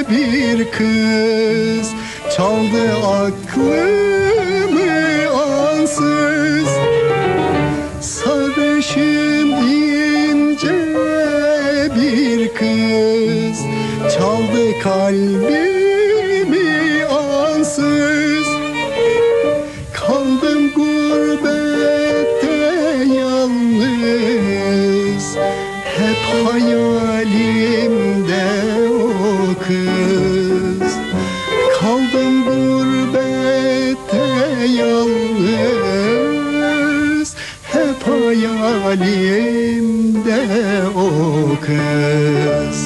bir kız çaldı aklımı ansız. Sarışın ince bir kız çaldı kalbimi ansız. Kaldım gurbette yalnız, hep hayalimde o kız. Kaldım gurbette yalnız, hep hayalimde o kız.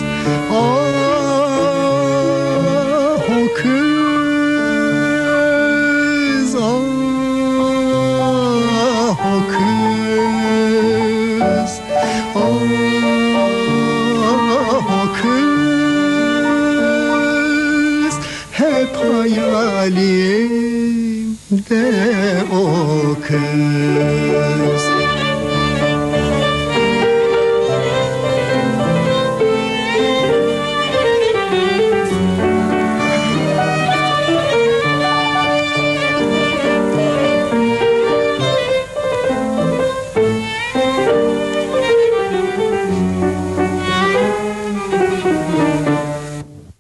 Ah o kız, ah o kız, ah o kız, hep hayalimde o